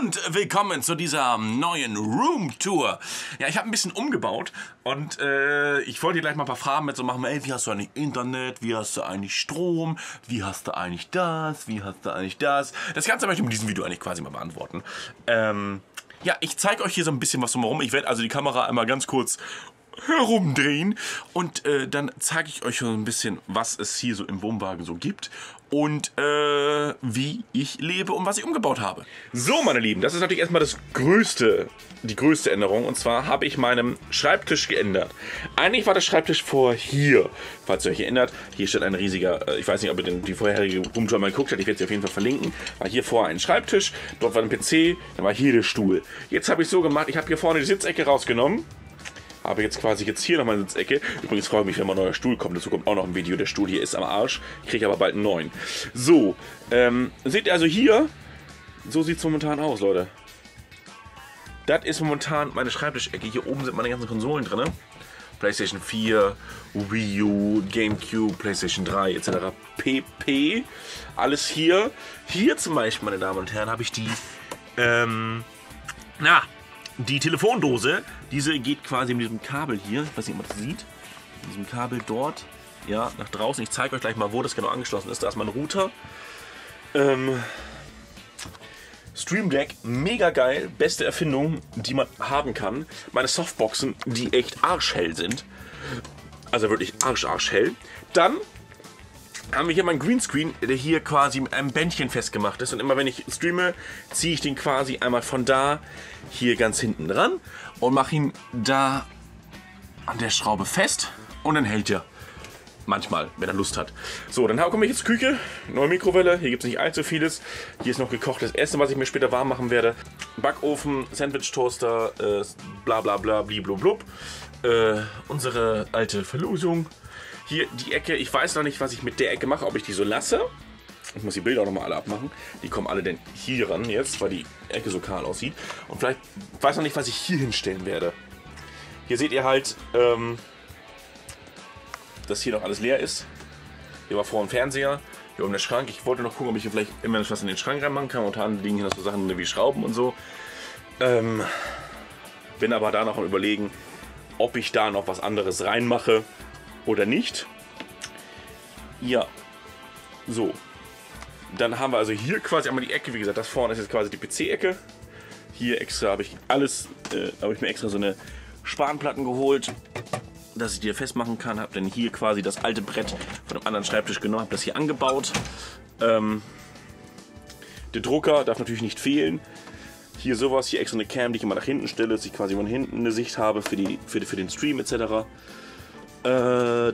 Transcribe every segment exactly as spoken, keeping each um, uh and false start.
und willkommen zu dieser neuen Roomtour. Ja, ich habe ein bisschen umgebaut und äh, ich wollte dir gleich mal ein paar Fragen mit so machen. Ey, wie hast du eigentlich Internet? Wie hast du eigentlich Strom? Wie hast du eigentlich das? Wie hast du eigentlich das? Das Ganze möchte ich mit diesem Video eigentlich quasi mal beantworten. Ähm, ja, ich zeige euch hier so ein bisschen was drumherum. Ich werde also die Kamera einmal ganz kurz herumdrehen und äh, dann zeige ich euch so ein bisschen, was es hier so im Wohnwagen so gibt und äh, wie ich lebe und was ich umgebaut habe. So, meine Lieben, das ist natürlich erstmal das größte, die größte Änderung, und zwar habe ich meinen Schreibtisch geändert. Eigentlich war der Schreibtisch vor hier, falls ihr euch erinnert. Hier steht ein riesiger, äh, ich weiß nicht, ob ihr den, die vorherige Roomtour mal geguckt habt, ich werde sie auf jeden Fall verlinken. War hier vorher ein Schreibtisch, dort war ein P C, dann war hier der Stuhl. Jetzt habe ich so gemacht, ich habe hier vorne die Sitzecke rausgenommen. Habe jetzt quasi jetzt hier noch meine Sitzecke. Übrigens freue ich mich, wenn mal ein neuer Stuhl kommt. Dazu kommt auch noch ein Video. Der Stuhl hier ist am Arsch. Ich kriege aber bald einen neuen. So, ähm, seht ihr also hier, so sieht es momentan aus, Leute. Das ist momentan meine Schreibtischecke. Hier oben sind meine ganzen Konsolen drin. PlayStation vier, Wii U, GameCube, PlayStation drei et cetera pp. Alles hier. Hier zum Beispiel, meine Damen und Herren, habe ich die, ähm, na, die Telefondose. Diese geht quasi mit diesem Kabel hier, ich weiß nicht, ob man das sieht, mit diesem Kabel dort, ja, nach draußen. Ich zeige euch gleich mal, wo das genau angeschlossen ist. Da ist mein Router. Ähm, Stream Deck, mega geil, beste Erfindung, die man haben kann. Meine Softboxen, die echt arschhell sind. Also wirklich arsch, arschhell. Dann haben wir hier meinen Greenscreen, der hier quasi mit einem Bändchen festgemacht ist. Und immer wenn ich streame, ziehe ich den quasi einmal von da hier ganz hinten dran und mache ihn da an der Schraube fest. Und dann hält er manchmal, wenn er Lust hat. So, dann komme ich jetzt zur Küche. Neue Mikrowelle. Hier gibt es nicht allzu vieles. Hier ist noch gekochtes Essen, was ich mir später warm machen werde. Backofen, Sandwich-Toaster, äh, bla bla bla, blibloblub. Äh, unsere alte Verlosung. Hier die Ecke, ich weiß noch nicht, was ich mit der Ecke mache, ob ich die so lasse. Ich muss die Bilder auch nochmal alle abmachen. Die kommen alle denn hier ran jetzt, weil die Ecke so kahl aussieht. Und vielleicht weiß noch nicht, was ich hier hinstellen werde. Hier seht ihr halt, ähm, dass hier noch alles leer ist. Hier war vorhin ein Fernseher, hier oben der Schrank. Ich wollte noch gucken, ob ich hier vielleicht immer was in den Schrank reinmachen kann. Momentan liegen hier noch so Sachen wie Schrauben und so. Ähm, bin aber da noch am Überlegen, ob ich da noch was anderes reinmache oder nicht. Ja, so. Dann haben wir also hier quasi einmal die Ecke. Wie gesagt, das vorne ist jetzt quasi die P C-Ecke. Hier extra habe ich alles, äh, habe ich mir extra so eine Spanplatten geholt, dass ich die hier festmachen kann. Habe dann hier quasi das alte Brett von einem anderen Schreibtisch genommen, habe das hier angebaut. Ähm, der Drucker darf natürlich nicht fehlen. Hier sowas, hier extra eine Cam, die ich immer nach hinten stelle, dass ich quasi von hinten eine Sicht habe für, die, für, für den Stream et cetera. Äh,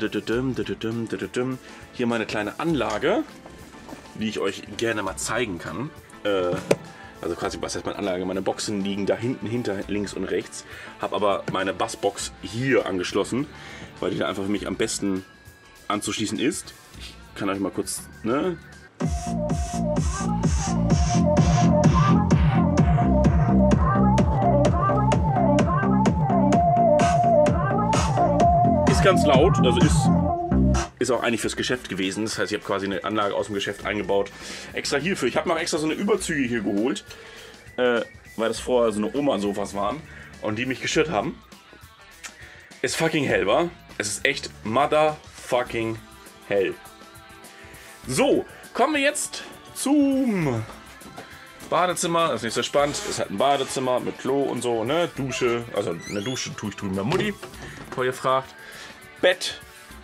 hier meine kleine Anlage, die ich euch gerne mal zeigen kann. Äh, also quasi, was heißt meine Anlage? Meine Boxen liegen da hinten, hinter, links und rechts. Habe aber meine Bassbox hier angeschlossen, weil die da einfach für mich am besten anzuschließen ist. Ich kann euch mal kurz, ne? Ganz laut, also ist, ist auch eigentlich fürs Geschäft gewesen. Das heißt, ich habe quasi eine Anlage aus dem Geschäft eingebaut. Extra hierfür. Ich habe noch extra so eine Überzüge hier geholt, äh, weil das vorher so eine Oma-Sofas waren und die mich gestört haben. Ist fucking hell, wa? Es ist echt motherfucking hell. So, kommen wir jetzt zum Badezimmer. Das ist nicht so spannend. Es hat ein Badezimmer mit Klo und so, ne? Dusche. Also eine Dusche tue ich drüben bei Mutti, bevor ihr fragt. Bett,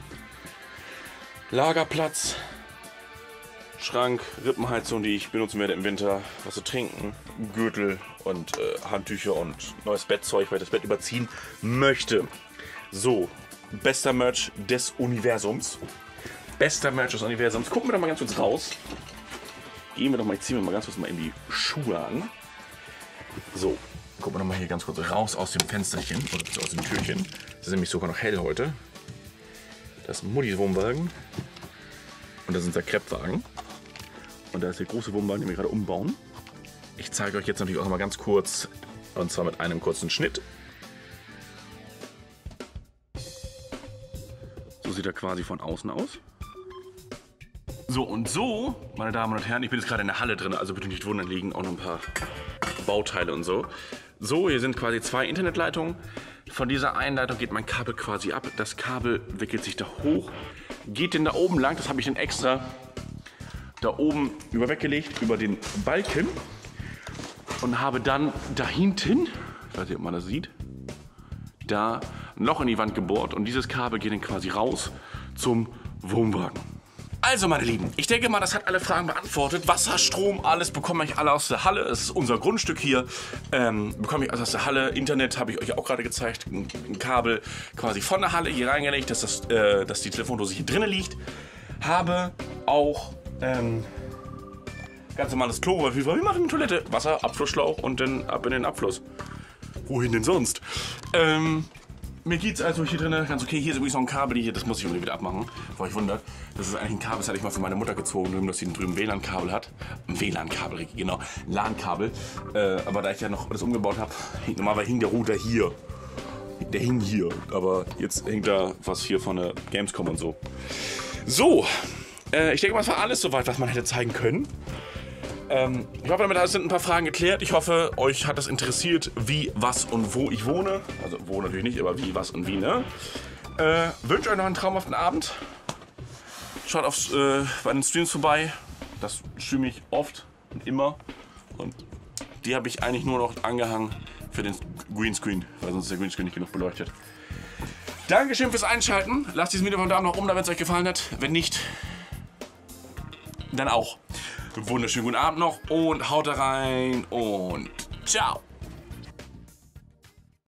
Lagerplatz, Schrank, Rippenheizung, die ich benutzen werde im Winter, was zu trinken, Gürtel und äh, Handtücher und neues Bettzeug, weil ich das Bett überziehen möchte. So, bester Merch des Universums. Bester Merch des Universums. Gucken wir doch mal ganz kurz raus. Gehen wir doch mal, ich ziehe mir mal ganz kurz mal in die Schuhe an. So, gucken wir doch mal hier ganz kurz raus aus dem Fensterchen oder aus dem Türchen. Es ist nämlich sogar noch hell heute. Das ist Muttis Wohnwagen und das ist unser Kreppwagen. Und da ist der große Wohnwagen, den wir gerade umbauen. Ich zeige euch jetzt natürlich auch noch mal ganz kurz, und zwar mit einem kurzen Schnitt. So sieht er quasi von außen aus. So und so, meine Damen und Herren, ich bin jetzt gerade in der Halle drin, also bitte nicht wundern, liegen auch noch ein paar Bauteile und so. So, hier sind quasi zwei Internetleitungen. Von dieser einen Leitung geht mein Kabel quasi ab. Das Kabel wickelt sich da hoch, geht denn da oben lang. Das habe ich dann extra da oben über weggelegt, über den Balken. Und habe dann da hinten, ich weiß nicht, ob man das sieht, da ein Loch in die Wand gebohrt. Und dieses Kabel geht dann quasi raus zum Wohnwagen. Also meine Lieben, ich denke mal, das hat alle Fragen beantwortet. Wasser, Strom, alles bekomme ich alle aus der Halle. Es ist unser Grundstück hier. Ähm, bekomme ich alles aus der Halle. Internet habe ich euch auch gerade gezeigt. Ein, ein Kabel quasi von der Halle hier reingelegt, dass, das, äh, dass die Telefondose hier drinnen liegt. Habe auch ähm, ganz normales Klo, weil wir machen eine Toilette. Wasser, Abflussschlauch und dann ab in den Abfluss. Wohin denn sonst? Ähm... Mir geht's also hier drin ganz okay. Hier ist übrigens noch ein Kabel, hier, das muss ich irgendwie wieder abmachen, bevor ich wundert. Das ist eigentlich ein Kabel, das hatte ich mal von meiner Mutter gezogen, dass sie drüben ein W L A N-Kabel hat. Ein W L A N-Kabel, genau, LAN-Kabel. Äh, aber da ich ja noch alles umgebaut habe, normalerweise hing der Router hier. Der hing hier, aber jetzt hängt da was hier von der Gamescom und so. So, äh, ich denke mal, das war alles soweit, was man hätte zeigen können. Ähm, ich hoffe, damit sind ein paar Fragen geklärt. Ich hoffe, euch hat das interessiert, wie, was und wo ich wohne. Also wo natürlich nicht, aber wie, was und wie, ne? Äh, wünsche euch noch einen traumhaften Abend. Schaut auf, äh, bei den Streams vorbei. Das streame ich oft und immer. Und die habe ich eigentlich nur noch angehangen für den Greenscreen, weil sonst ist der Greenscreen nicht genug beleuchtet. Dankeschön fürs Einschalten. Lasst dieses Video mit einem Daumen nach oben, wenn es euch gefallen hat. Wenn nicht, dann auch. Wunderschönen guten Abend noch und haut da rein und ciao.